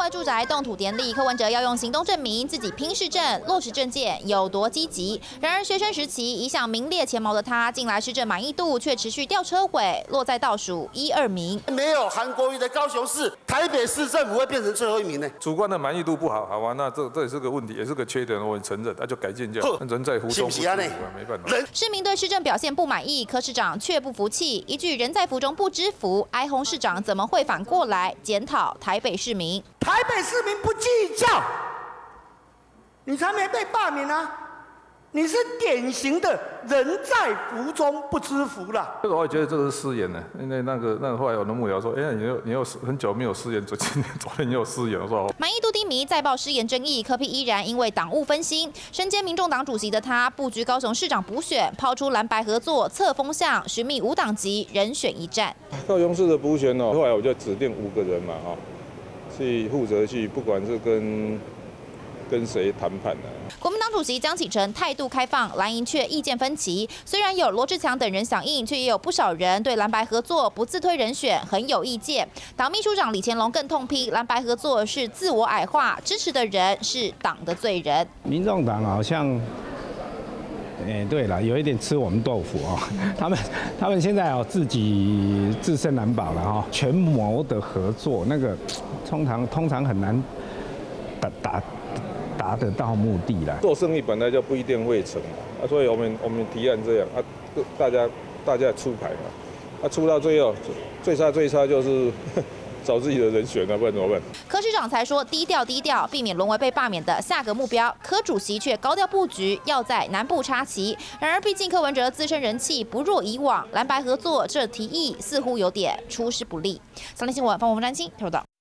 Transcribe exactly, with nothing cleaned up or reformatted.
外住宅动土典礼，柯文哲要用行动证明自己拼市政、落实政见有多积极。然而，学生时期一向名列前茅的他，近来市政满意度却持续掉车尾，落在倒数一二名。 没有韩国瑜的高雄市、台北市政府会变成最后一名呢？ 主观的满意度不好，好吧，那这这也是个问题，也是个缺点，我承认，那就改进就好。人在福中不知福啊，没办法。 市民对市政表现不满意，柯市长却不服气，一句“人在福中不知福”，哀鸿市长怎么会反过来检讨台北市民？ 台北市民不计较，你才没被罢免啊！你是典型的人在福中不知福啦。 这个我也觉得这个是失言的，因为那个那个后来我的幕僚说，哎、欸，你有你有很久没有失言，昨天昨天你有失言，我说满意度低迷，再爆失言争议，柯 P 依然因为党务分心。身兼民众党主席的他，布局高雄市长补选，抛出蓝白合作，测风向，寻觅无党籍人选一战。 高雄市的补选哦，后来我就指定五个人嘛，哈，去负责去，不管是跟。跟谁谈判呢？ 国民党主席江启臣态度开放，蓝营却意见分歧。虽然有罗志强等人响应，却也有不少人对蓝白合作不自推人选很有意见。党秘书长李乾龙更痛批蓝白合作是自我矮化，支持的人是党的罪人。 民众党好像，哎、欸，对了，有一点吃我们豆腐哦。他们他们现在哦自己自身难保了哈、哦，权谋的合作那个通常通常很难打打。达得到目的啦。 做生意本来就不一定会成啊，所以我们我们提案这样啊，大家大家出牌嘛，啊出到最后最差最差就是找自己的人选啊，不然怎么办？ 柯市长才说低调低调，避免沦为被罢免的下个目标。柯主席却高调布局，要在南部插旗。然而，毕竟柯文哲自身人气不若以往，蓝白合作这提议似乎有点出师不利。三立新闻方文詹青报道。